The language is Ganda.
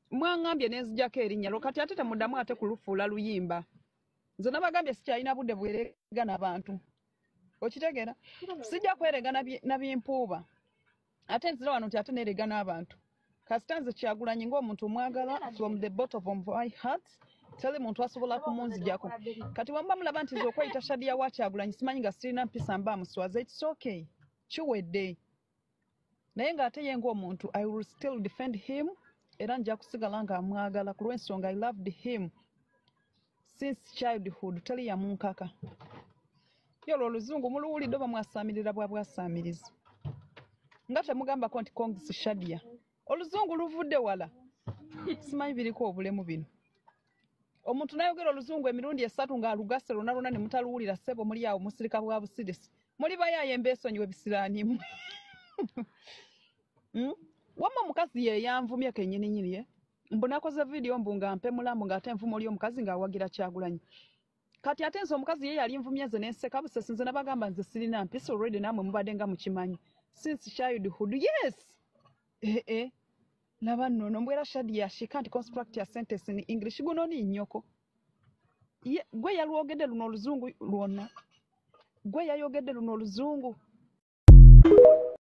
mwangambye nenzijako erinnya lwo kati ate temuddamu ate kulufuula luyimba nze nabagambye sikyalina budde bwerega n'abantu okitegeera sijja kwerega na byempuuba ate nzira wano nti ate nerega n'abantu kasita nze Kyagulanyi ng'omuntu omwagala from the bottom of my heart teri muntu asobola kumunzijako kati wamba mulaba nti nze okweyita Shadia wa Kyagulanyi simanyi nga sirina mpisa mba muswaza it's okay kiwedde naye ng'ate ye ng'omuntu I will still defend him era nja kusigala nga amwagala ku lw'ensonga I loved him since childhood tali yamunkaka yolwo oluzungu muluwulidde oba mwasaamirira bwabwasaamiriza nga temugambako nti Kongisi Shadia oluzungu luvudde wala simanyi biriko obulemu bino omuntu nayogera oluzungu emirundi esatu ng'alugase lwonna lwonna ne mutaluwulira ssebo muli awo musirika bwa busirisi muli bayaye embeesonyiwe bisiraanimu wamma omukazi ye yanvumye kennyininyini ye mbu nakoze vidiyo mbu nga mpe mulambu ng'ate envumo oli omukazi ng'awagira Kyagulanyi kati ate nze omukazi ye yali nvumye nze nenseka busesi nze nabagamba nze sirina mpisa already namwe mubadde nga mukimanyi since childhood yes laba nnono mbwera Shadia she can't construct a sentence in English guno ni nnyoko gwe yalwogedde luno oluzungu lwonna gwe yayogedde luno oluzungu